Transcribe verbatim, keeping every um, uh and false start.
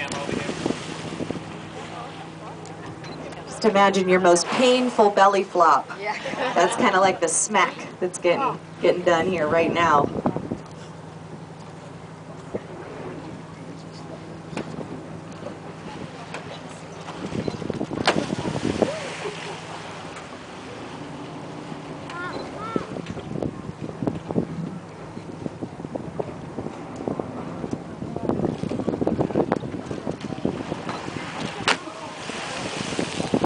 Just imagine your most painful belly flop. That's kind of like the smack that's getting getting done here right now.